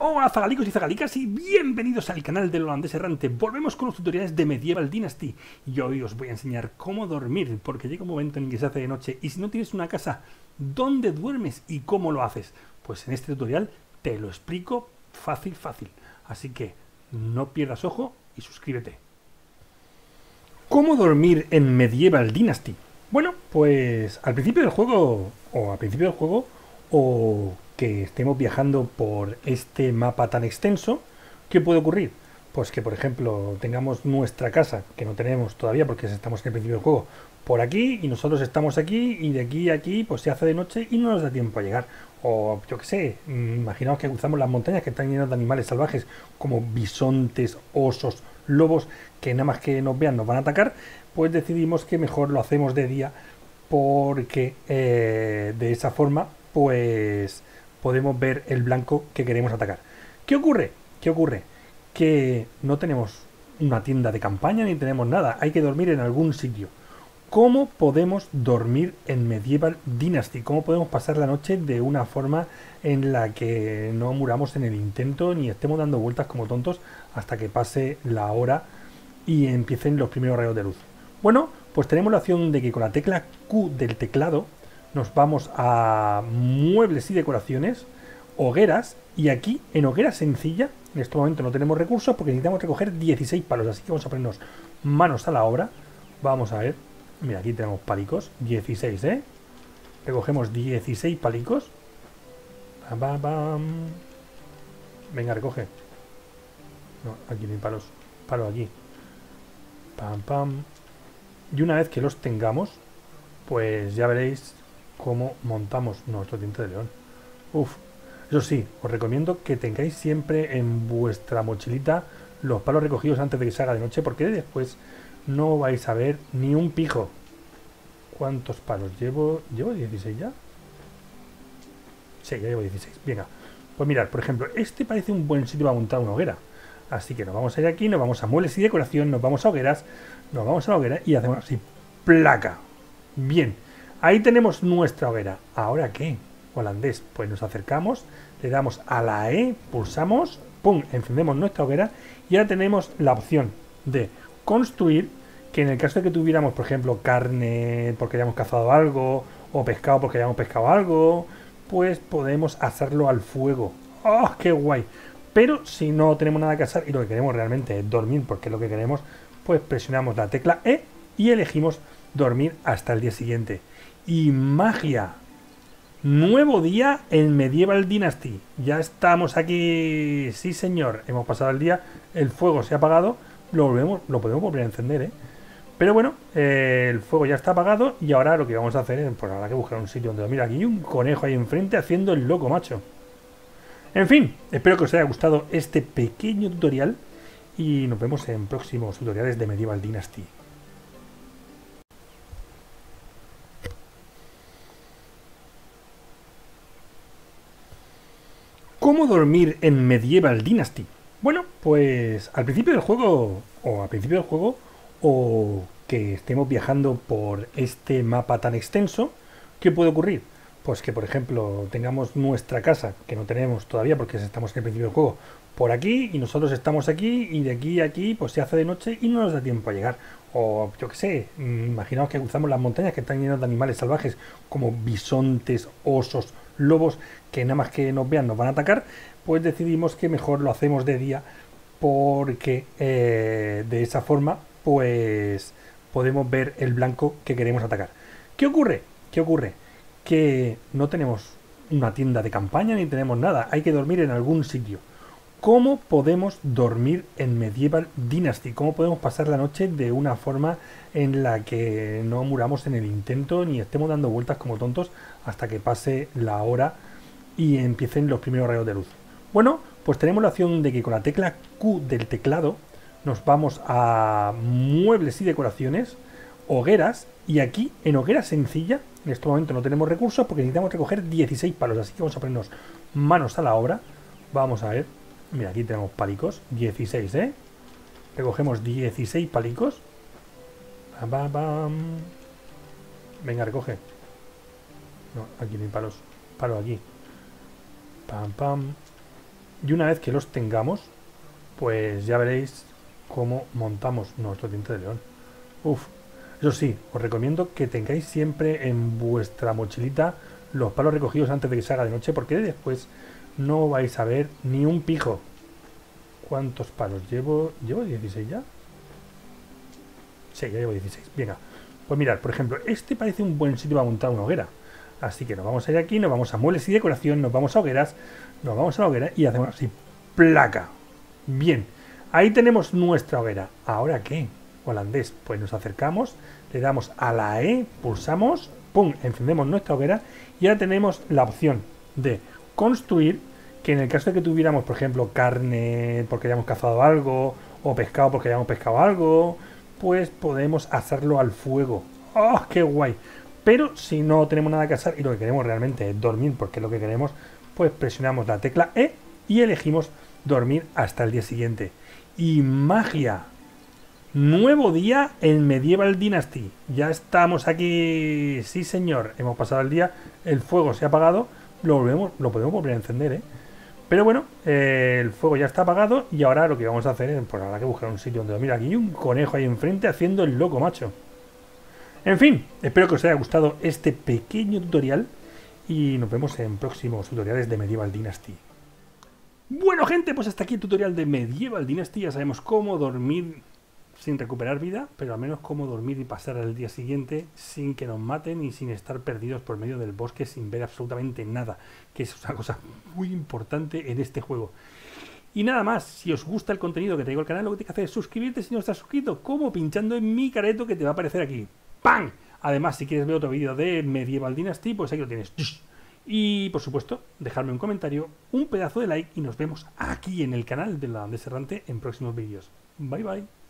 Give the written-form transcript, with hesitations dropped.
Hola zagalicos y zagalicas y bienvenidos al canal del holandés errante. Volvemos con los tutoriales de Medieval Dynasty y hoy os voy a enseñar cómo dormir, porque llega un momento en que se hace de noche y si no tienes una casa, ¿dónde duermes y cómo lo haces? Pues en este tutorial te lo explico fácil. Así que no pierdas ojo y suscríbete. ¿Cómo dormir en Medieval Dynasty? Bueno, pues al principio del juego, o que estemos viajando por este mapa tan extenso, ¿qué puede ocurrir? Pues que, por ejemplo, tengamos nuestra casa, que no tenemos todavía porque estamos en el principio del juego, por aquí y nosotros estamos aquí y de aquí a aquí pues se hace de noche y no nos da tiempo a llegar. O yo qué sé, imaginaos que cruzamos las montañas que están llenas de animales salvajes como bisontes, osos, lobos, que nada más que nos vean nos van a atacar, pues decidimos que mejor lo hacemos de día porque de esa forma pues podemos ver el blanco que queremos atacar. ¿Qué ocurre? Que no tenemos una tienda de campaña ni tenemos nada, hay que dormir en algún sitio. ¿Cómo podemos dormir en Medieval Dynasty? ¿Cómo podemos pasar la noche de una forma en la que no muramos en el intento ni estemos dando vueltas como tontos hasta que pase la hora y empiecen los primeros rayos de luz? Bueno, pues tenemos la opción de que con la tecla Q del teclado nos vamos a muebles y decoraciones, hogueras, y aquí en hoguera sencilla, en este momento no tenemos recursos porque necesitamos recoger 16 palos, así que vamos a ponernos manos a la obra. Vamos a ver, mira, aquí tenemos palicos, 16, recogemos 16 palicos. Bam, bam. Venga, recoge. No, aquí no hay palos, palo aquí. Pam, pam. Y una vez que los tengamos, pues ya veréis cómo montamos nuestro diente de león. Uf, eso sí, os recomiendo que tengáis siempre en vuestra mochilita los palos recogidos antes de que se haga de noche, porque después no vais a ver ni un pijo. ¿Cuántos palos llevo? ¿Llevo 16 ya? Sí, ya llevo 16. Venga, pues mirad, por ejemplo, este parece un buen sitio para montar una hoguera. Así que nos vamos a ir aquí, nos vamos a muebles y decoración, nos vamos a hogueras, nos vamos a la hoguera y hacemos así, placa. Bien, ahí tenemos nuestra hoguera. ¿Ahora qué? Holandés, pues nos acercamos, le damos a la E, pulsamos, pum, encendemos nuestra hoguera y ahora tenemos la opción de construir, que en el caso de que tuviéramos, por ejemplo, carne porque hayamos cazado algo, o pescado porque hayamos pescado algo, pues podemos hacerlo al fuego. ¡Oh, qué guay! Pero si no tenemos nada que hacer y lo que queremos realmente es dormir, porque es lo que queremos, pues presionamos la tecla E y elegimos dormir hasta el día siguiente. Y magia, nuevo día en Medieval Dynasty. Ya estamos aquí, sí señor, hemos pasado el día, el fuego se ha apagado, lo podemos volver a encender, Pero bueno, el fuego ya está apagado y ahora lo que vamos a hacer es, pues habrá que buscar un sitio donde dormir. Aquí hay un conejo ahí enfrente haciendo el loco, macho. En fin, espero que os haya gustado este pequeño tutorial y nos vemos en próximos tutoriales de Medieval Dynasty. ¿Cómo dormir en Medieval Dynasty? Bueno, pues al principio del juego, o que estemos viajando por este mapa tan extenso, ¿qué puede ocurrir? Pues que, por ejemplo, tengamos nuestra casa, que no tenemos todavía porque estamos en el principio del juego, por aquí y nosotros estamos aquí y de aquí a aquí pues se hace de noche y no nos da tiempo a llegar. O yo qué sé, imaginaos que cruzamos las montañas que están llenas de animales salvajes como bisontes, osos, lobos, que nada más que nos vean nos van a atacar, pues decidimos que mejor lo hacemos de día porque de esa forma pues podemos ver el blanco que queremos atacar. ¿Qué ocurre? Que no tenemos una tienda de campaña ni tenemos nada, hay que dormir en algún sitio. ¿Cómo podemos dormir en Medieval Dynasty? ¿Cómo podemos pasar la noche de una forma en la que no muramos en el intento ni estemos dando vueltas como tontos hasta que pase la hora y empiecen los primeros rayos de luz? Bueno, pues tenemos la opción de que con la tecla Q del teclado nos vamos a muebles y decoraciones, hogueras, y aquí en hoguera sencilla, en este momento no tenemos recursos porque necesitamos recoger 16 palos, así que vamos a ponernos manos a la obra. Vamos a ver, mira, aquí tenemos palicos, 16, recogemos 16 palicos. Bam, bam, bam. Venga, recoge. No, aquí no hay palos, palo aquí. Pam, pam. Y una vez que los tengamos, pues ya veréis cómo montamos nuestro diente de león. Uf, eso sí, os recomiendo que tengáis siempre en vuestra mochilita los palos recogidos antes de que se haga de noche, porque después no vais a ver ni un pijo. ¿Cuántos palos llevo? ¿Llevo 16 ya? Sí, ya llevo 16. Venga, pues mirad, por ejemplo, este parece un buen sitio para montar una hoguera. Así que nos vamos a ir aquí, nos vamos a muebles y decoración, nos vamos a hogueras, nos vamos a la hoguera y hacemos así, placa. Bien, ahí tenemos nuestra hoguera. ¿Ahora qué? Holandés, pues nos acercamos, le damos a la E, pulsamos, pum, encendemos nuestra hoguera y ahora tenemos la opción de construir, que en el caso de que tuviéramos, por ejemplo, carne porque hayamos cazado algo, o pescado porque hayamos pescado algo, pues podemos hacerlo al fuego. ¡Oh, qué guay! Pero si no tenemos nada que hacer y lo que queremos realmente es dormir, porque es lo que queremos, pues presionamos la tecla E y elegimos dormir hasta el día siguiente. Y magia. Nuevo día en Medieval Dynasty. Ya estamos aquí. Sí, señor. Hemos pasado el día. El fuego se ha apagado. Lo podemos volver a encender, ¿eh? Pero bueno, el fuego ya está apagado. Y ahora lo que vamos a hacer es, pues habrá que buscar un sitio donde dormir. Aquí hay un conejo ahí enfrente haciendo el loco, macho. En fin, espero que os haya gustado este pequeño tutorial. Y nos vemos en próximos tutoriales de Medieval Dynasty. Bueno, gente, pues hasta aquí el tutorial de Medieval Dynasty. Ya sabemos cómo dormir sin recuperar vida, pero al menos cómo dormir y pasar al día siguiente sin que nos maten y sin estar perdidos por medio del bosque sin ver absolutamente nada, que es una cosa muy importante en este juego. Y nada más, si os gusta el contenido que traigo al canal, lo que tienes que hacer es suscribirte si no estás suscrito, como pinchando en mi careto que te va a aparecer aquí. ¡Pam! Además, si quieres ver otro vídeo de Medieval Dynasty, pues ahí lo tienes. Y, por supuesto, dejadme un comentario, un pedazo de like y nos vemos aquí en el canal de La Holandés Errante en próximos vídeos. Bye, bye.